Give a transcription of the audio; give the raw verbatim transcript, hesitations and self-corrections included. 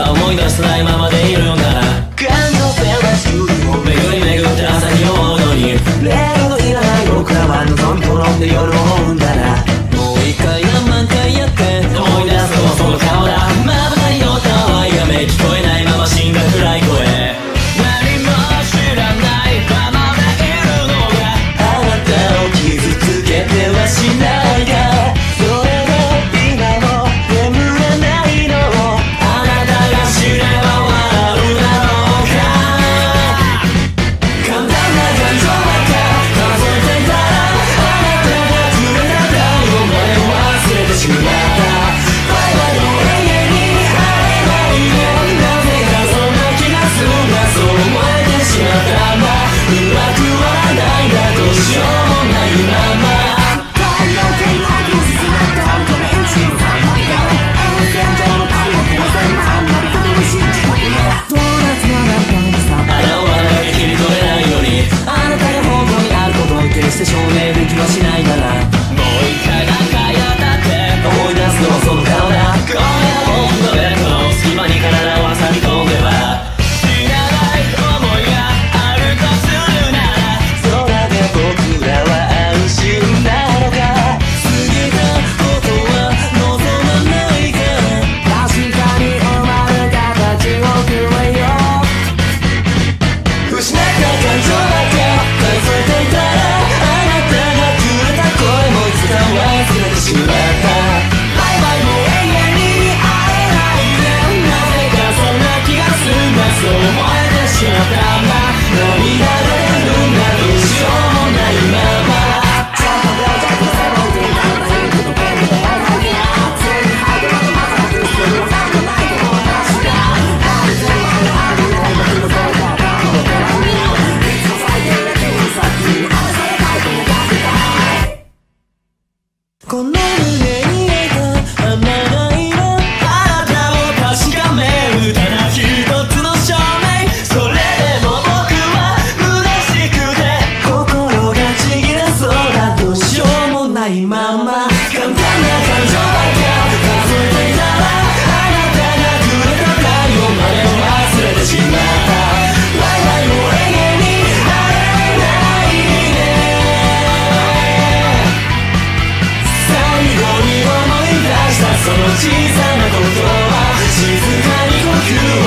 さ思い出せないままでいるのなら感情ペラス巡り巡って朝日を追うのにレールのいらない僕らは望み転んで夜を追うんだなもう一回何万回やって思い出すのはその顔だまぶたにのたわいがめ聞こえないまま死んだ暗い声何も知らないままでいるのがあなたを傷つけてはしないかそれで今も眠れないのをあなたが知れば笑うだろうか簡単な感情ばっか数えていたらあなたがくれた太陽まで忘れてしまったバイバイの永遠に会えないねなぜかそんな気がするんだそう思えてしまったんだうまくはないんだどうしようもないまま決して証明できはしないならもう一回何回やったって思い出すのはその顔だ今夜僕のベッドの隙間に体を挟み込んでは知らない思いがあるとするなら空で僕らは安心なのか過ぎたことは望まないか確かに生まれた形をくれよ失った感情だけ数えていたら忘れてしまったバイバイも永遠に会えないねなぜかそんな気がするんだそう思えてしまったんだ涙が出るんだどうしようもないままこの胸に描いた花が色あなたを確かめるただ一つの証明それでも僕は虚しくて心がちぎれそうだどうしようもないまま簡単な感情ばっか数えていたらあなたがくれた太陽まで忘れてしまったバイバイも永遠に会えないね最後に思い出したその小さなことは静かに呼吸を